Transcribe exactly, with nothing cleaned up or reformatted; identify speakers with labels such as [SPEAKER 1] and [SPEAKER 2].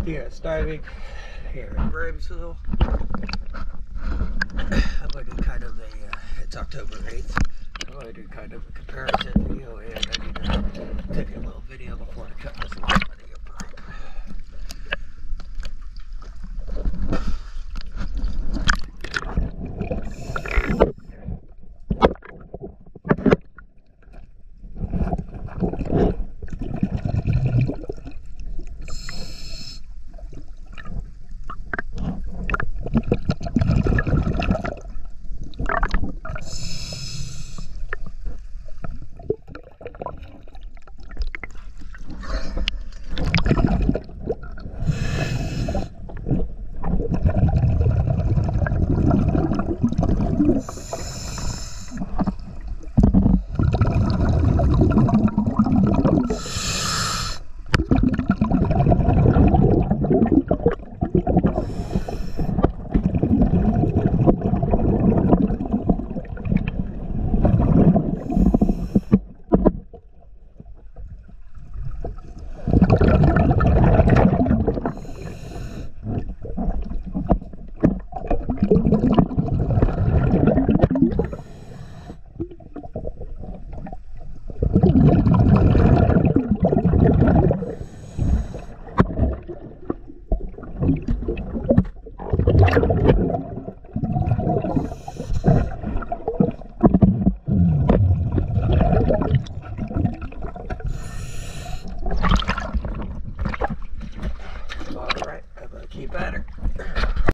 [SPEAKER 1] Yes, diving here in Bramsole. I'm going to do kind of a, uh, it's October eighth, I'm going to do kind of a comparison video, and I need to take a little video before I cut this off.